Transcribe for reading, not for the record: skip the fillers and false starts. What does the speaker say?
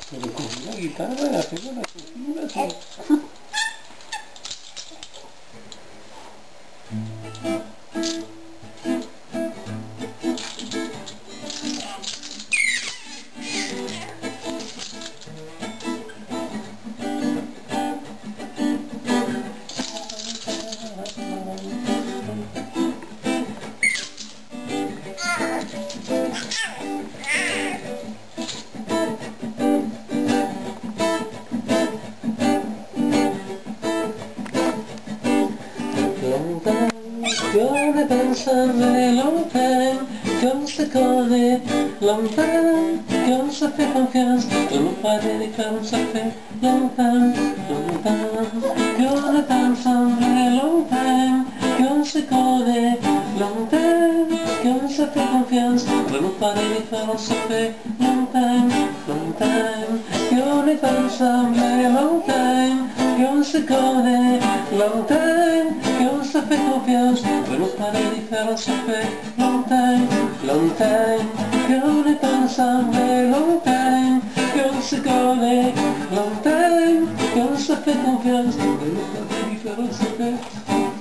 Pero con una guitarra la tengo la cocina, sí. Gonna dance a very long time, comme se connaît longtemps, comme ça fait confiance, de nous parler des comme ça fait longtemps, longtemps. Gonna dance a very long time, comme se connaît longtemps, comme ça fait confiance, de nous parler des comme ça fait longtemps, longtemps. Gonna dance a very long time, comme se connaît longtemps, comme ça fait confiance, de nous parler différents, ça fait longtemps, longtemps, qu'on est ensemble, longtemps, qu'on se connaît, longtemps, qu'on se fait confiance, de nous parler différents, ça fait